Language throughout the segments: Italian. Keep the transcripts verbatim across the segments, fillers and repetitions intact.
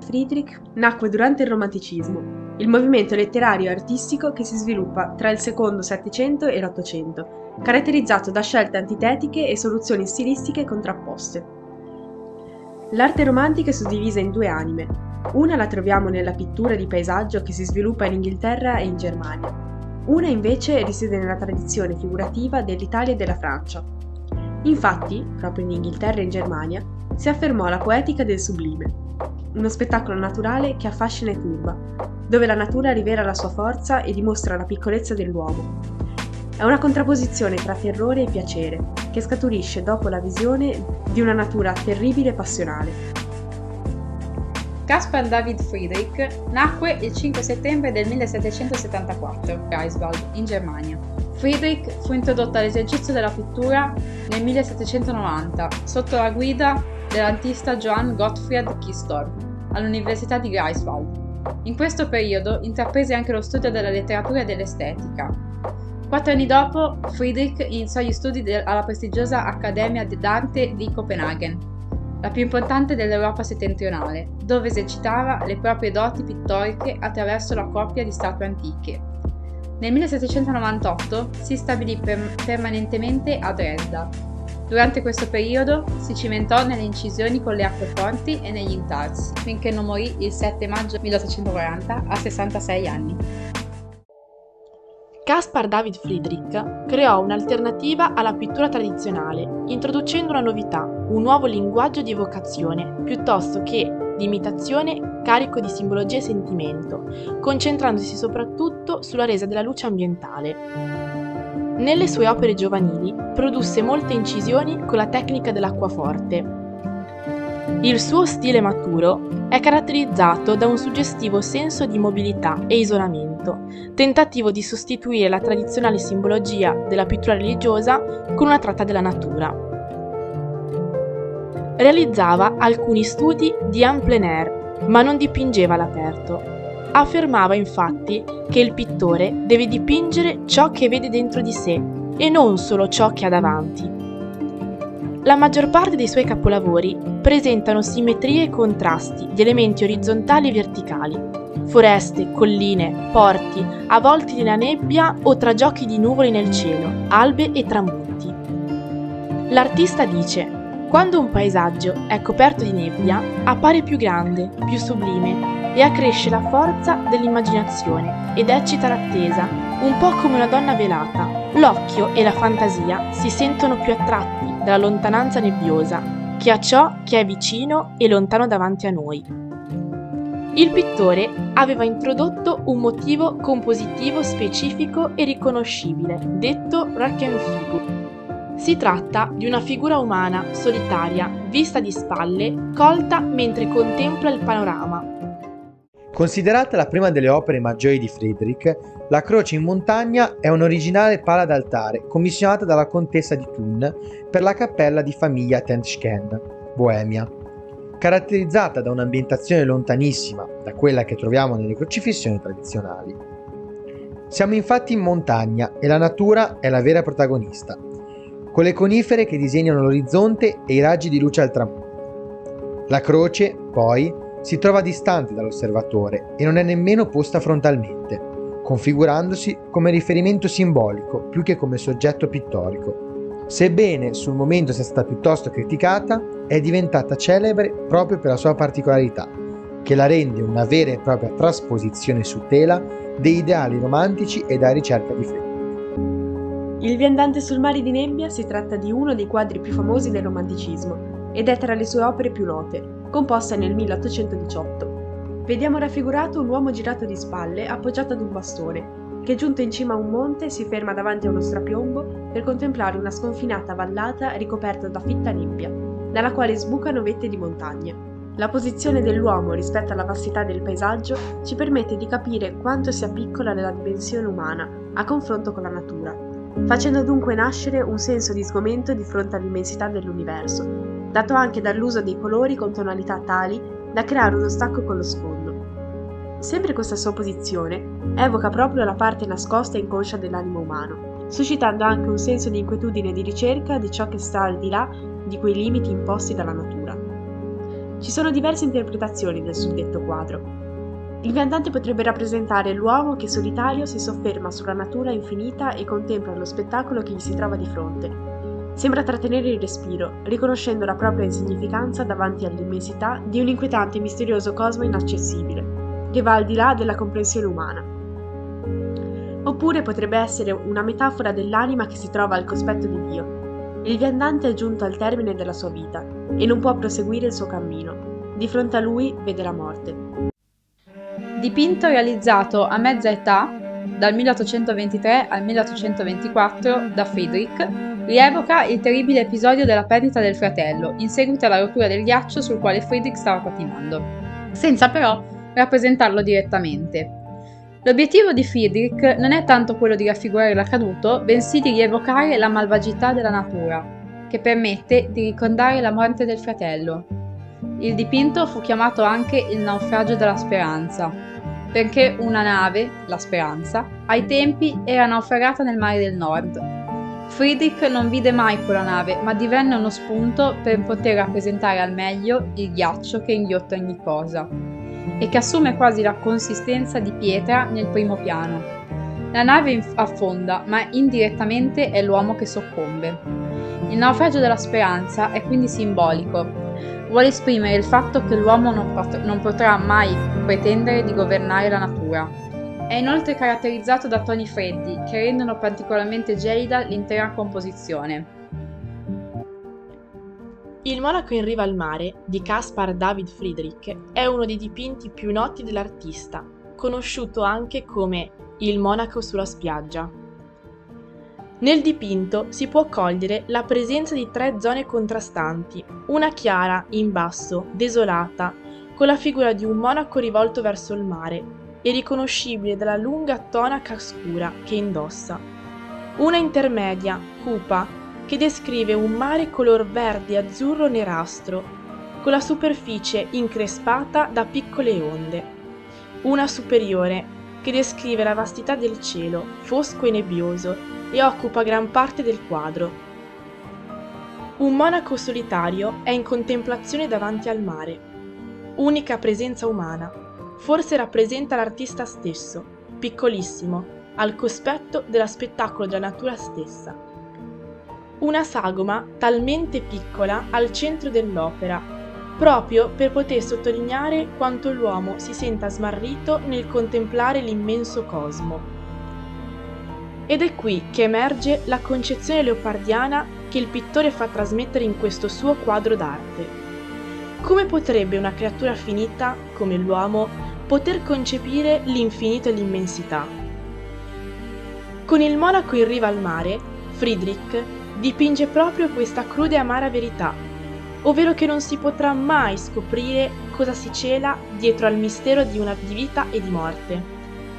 Friedrich nacque durante il Romanticismo, il movimento letterario e artistico che si sviluppa tra il secondo Settecento e l'Ottocento, caratterizzato da scelte antitetiche e soluzioni stilistiche contrapposte. L'arte romantica è suddivisa in due anime. Una la troviamo nella pittura di paesaggio che si sviluppa in Inghilterra e in Germania. Una invece risiede nella tradizione figurativa dell'Italia e della Francia. Infatti, proprio in Inghilterra e in Germania, si affermò la poetica del sublime, uno spettacolo naturale che affascina e turba, dove la natura rivela la sua forza e dimostra la piccolezza dell'uomo. È una contrapposizione tra terrore e piacere, che scaturisce dopo la visione di una natura terribile e passionale. Caspar David Friedrich nacque il cinque settembre del millesettecentosettantaquattro a Greifswald, in Germania. Friedrich fu introdotto all'esercizio della pittura nel millesettecentonovanta sotto la guida dell'artista Johann Gottfried Kistorp all'Università di Greifswald. In questo periodo intraprese anche lo studio della letteratura e dell'estetica. Quattro anni dopo, Friedrich iniziò gli studi de- alla prestigiosa Accademia d'Arte di Copenaghen, la più importante dell'Europa settentrionale, dove esercitava le proprie doti pittoriche attraverso la coppia di statue antiche. Nel millesettecentonovantotto si stabilì per- permanentemente a Dresda. Durante questo periodo si cimentò nelle incisioni con le acqueforti e negli intarsi, finché non morì il sette maggio milleottocentoquaranta a sessantasei anni. Caspar David Friedrich creò un'alternativa alla pittura tradizionale, introducendo una novità, un nuovo linguaggio di evocazione, piuttosto che di imitazione carico di simbologia e sentimento, concentrandosi soprattutto sulla resa della luce ambientale. Nelle sue opere giovanili produsse molte incisioni con la tecnica dell'acquaforte. Il suo stile maturo è caratterizzato da un suggestivo senso di mobilità e isolamento, tentativo di sostituire la tradizionale simbologia della pittura religiosa con una tratta della natura. Realizzava alcuni studi di en plein air, ma non dipingeva all'aperto. Affermava infatti che il pittore deve dipingere ciò che vede dentro di sé e non solo ciò che ha davanti. La maggior parte dei suoi capolavori presentano simmetrie e contrasti di elementi orizzontali e verticali, foreste, colline, porti, avvolti nella nebbia o tra giochi di nuvole nel cielo, albe e tramonti. L'artista dice: quando un paesaggio è coperto di nebbia, appare più grande, più sublime e accresce la forza dell'immaginazione ed eccita l'attesa, un po' come una donna velata. L'occhio e la fantasia si sentono più attratti dalla lontananza nebbiosa che a ciò che è vicino e lontano davanti a noi. Il pittore aveva introdotto un motivo compositivo specifico e riconoscibile, detto Röntgenfigur. Si tratta di una figura umana solitaria, vista di spalle, colta mentre contempla il panorama. Considerata la prima delle opere maggiori di Friedrich, la Croce in montagna è un'originale pala d'altare commissionata dalla contessa di Thun per la cappella di famiglia Tenschken, Boemia. Caratterizzata da un'ambientazione lontanissima da quella che troviamo nelle crocifissioni tradizionali. Siamo infatti in montagna e la natura è la vera protagonista, con le conifere che disegnano l'orizzonte e i raggi di luce al tramonto. La croce, poi, si trova distante dall'osservatore e non è nemmeno posta frontalmente, configurandosi come riferimento simbolico più che come soggetto pittorico. Sebbene sul momento sia stata piuttosto criticata, è diventata celebre proprio per la sua particolarità, che la rende una vera e propria trasposizione su tela dei ideali romantici e da ricerca di Friedrich. Il viandante sul mare di nebbia si tratta di uno dei quadri più famosi del romanticismo ed è tra le sue opere più note, composta nel milleottocentodiciotto. Vediamo raffigurato un uomo girato di spalle appoggiato ad un bastone, che giunto in cima a un monte si ferma davanti a uno strapiombo per contemplare una sconfinata vallata ricoperta da fitta nebbia, dalla quale sbucano vette di montagna. La posizione dell'uomo rispetto alla vastità del paesaggio ci permette di capire quanto sia piccola la dimensione umana a confronto con la natura, facendo dunque nascere un senso di sgomento di fronte all'immensità dell'universo, dato anche dall'uso dei colori con tonalità tali da creare uno stacco con lo sfondo. Sempre questa sua posizione evoca proprio la parte nascosta e inconscia dell'animo umano, suscitando anche un senso di inquietudine e di ricerca di ciò che sta al di là di quei limiti imposti dalla natura. Ci sono diverse interpretazioni del suddetto quadro. Il viandante potrebbe rappresentare l'uomo che solitario si sofferma sulla natura infinita e contempla lo spettacolo che gli si trova di fronte. Sembra trattenere il respiro, riconoscendo la propria insignificanza davanti all'immensità di un inquietante e misterioso cosmo inaccessibile, che va al di là della comprensione umana. Oppure potrebbe essere una metafora dell'anima che si trova al cospetto di Dio. Il viandante è giunto al termine della sua vita e non può proseguire il suo cammino. Di fronte a lui vede la morte. Dipinto realizzato a mezza età, dal milleottocentoventitré al milleottocentoventiquattro, da Friedrich, rievoca il terribile episodio della perdita del fratello, in seguito alla rottura del ghiaccio sul quale Friedrich stava pattinando, senza però rappresentarlo direttamente. L'obiettivo di Friedrich non è tanto quello di raffigurare l'accaduto, bensì di rievocare la malvagità della natura, che permette di ricordare la morte del fratello. Il dipinto fu chiamato anche il naufragio della speranza, perché una nave, la Speranza, ai tempi era naufragata nel mare del nord. Friedrich non vide mai quella nave, ma divenne uno spunto per poter rappresentare al meglio il ghiaccio che inghiotta ogni cosa, e che assume quasi la consistenza di pietra nel primo piano. La nave affonda, ma indirettamente è l'uomo che soccombe. Il naufragio della Speranza è quindi simbolico. Vuole esprimere il fatto che l'uomo non, pot- non potrà mai pretendere di governare la natura. È inoltre caratterizzato da toni freddi, che rendono particolarmente gelida l'intera composizione. Il monaco in riva al mare, di Caspar David Friedrich, è uno dei dipinti più noti dell'artista, conosciuto anche come il monaco sulla spiaggia. Nel dipinto si può cogliere la presenza di tre zone contrastanti, una chiara, in basso, desolata, con la figura di un monaco rivolto verso il mare e riconoscibile dalla lunga tonaca scura che indossa. Una intermedia, cupa, che descrive un mare color verde azzurro nerastro, con la superficie increspata da piccole onde. Una superiore, che descrive la vastità del cielo, fosco e nebbioso, e occupa gran parte del quadro. Un monaco solitario è in contemplazione davanti al mare, unica presenza umana, forse rappresenta l'artista stesso, piccolissimo, al cospetto dello spettacolo della natura stessa. Una sagoma talmente piccola al centro dell'opera, proprio per poter sottolineare quanto l'uomo si senta smarrito nel contemplare l'immenso cosmo. Ed è qui che emerge la concezione leopardiana che il pittore fa trasmettere in questo suo quadro d'arte. Come potrebbe una creatura finita, come l'uomo, poter concepire l'infinito e l'immensità? Con il monaco in riva al mare, Friedrich dipinge proprio questa cruda e amara verità, ovvero che non si potrà mai scoprire cosa si cela dietro al mistero di una di vita e di morte.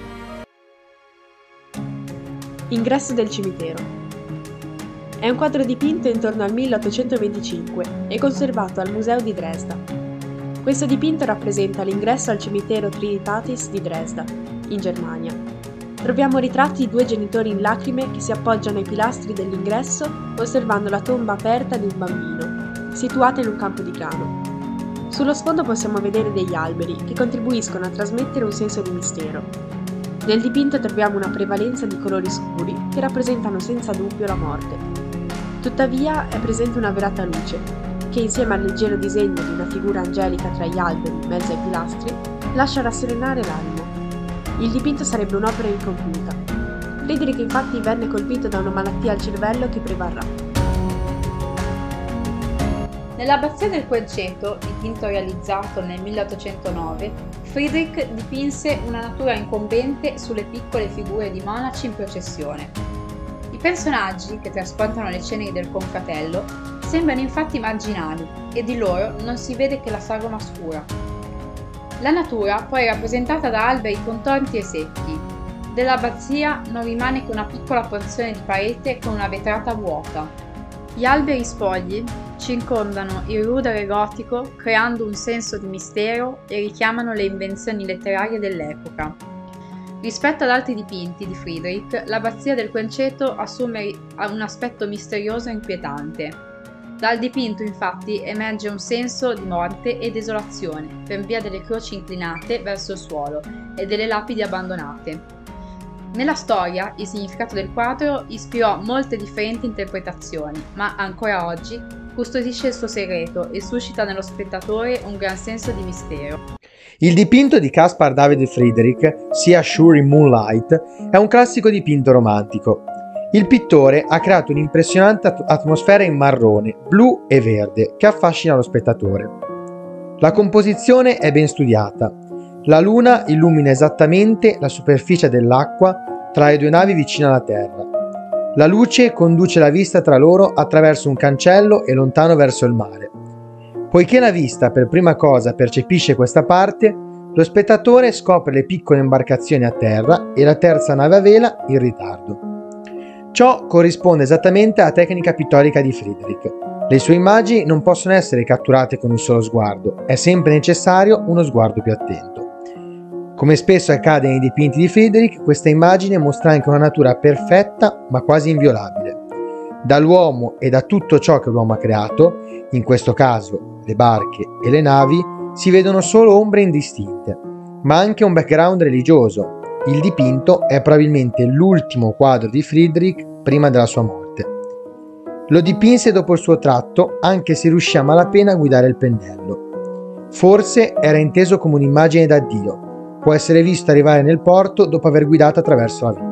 Ingresso del cimitero. È un quadro dipinto intorno al milleottocentoventicinque e conservato al Museo di Dresda. Questo dipinto rappresenta l'ingresso al cimitero Trinitatis di Dresda, in Germania. Troviamo ritratti di due genitori in lacrime che si appoggiano ai pilastri dell'ingresso, osservando la tomba aperta di un bambino, situata in un campo di grano. Sullo sfondo possiamo vedere degli alberi che contribuiscono a trasmettere un senso di mistero. Nel dipinto troviamo una prevalenza di colori scuri che rappresentano senza dubbio la morte. Tuttavia è presente una velata luce, che insieme al leggero disegno di una figura angelica tra gli alberi in mezzo ai pilastri, lascia rasserenare l'animo. Il dipinto sarebbe un'opera incompiuta. Friedrich infatti venne colpito da una malattia al cervello che prevarrà. Nell'abbazia del Querceto, dipinto realizzato nel milleottocentonove, Friedrich dipinse una natura incombente sulle piccole figure di monaci in processione. I personaggi, che trasportano le ceneri del confratello, sembrano infatti marginali e di loro non si vede che la sagoma scura. La natura poi è rappresentata da alberi contorti e secchi. Dell'abbazia non rimane che una piccola porzione di parete con una vetrata vuota. Gli alberi spogli circondano il rudere gotico creando un senso di mistero e richiamano le invenzioni letterarie dell'epoca. Rispetto ad altri dipinti di Friedrich, l'abbazia del Querceto assume un aspetto misterioso e inquietante. Dal dipinto infatti emerge un senso di morte e desolazione per via delle croci inclinate verso il suolo e delle lapidi abbandonate. Nella storia il significato del quadro ispirò molte differenti interpretazioni, ma ancora oggi custodisce il suo segreto e suscita nello spettatore un gran senso di mistero. Il dipinto di Caspar David Friedrich, Sia Sure in Moonlight, è un classico dipinto romantico. Il pittore ha creato un'impressionante atmosfera in marrone, blu e verde che affascina lo spettatore. La composizione è ben studiata. La luna illumina esattamente la superficie dell'acqua tra le due navi vicine alla terra. La luce conduce la vista tra loro attraverso un cancello e lontano verso il mare. Poiché la vista per prima cosa percepisce questa parte, lo spettatore scopre le piccole imbarcazioni a terra e la terza nave a vela in ritardo. Ciò corrisponde esattamente alla tecnica pittorica di Friedrich. Le sue immagini non possono essere catturate con un solo sguardo, è sempre necessario uno sguardo più attento. Come spesso accade nei dipinti di Friedrich, questa immagine mostra anche una natura perfetta ma quasi inviolabile. Dall'uomo e da tutto ciò che l'uomo ha creato, in questo caso le barche e le navi, si vedono solo ombre indistinte, ma anche un background religioso. Il dipinto è probabilmente l'ultimo quadro di Friedrich prima della sua morte. Lo dipinse dopo il suo tratto, anche se riuscì a malapena a guidare il pennello. Forse era inteso come un'immagine da Dio. Può essere visto arrivare nel porto dopo aver guidato attraverso la vita.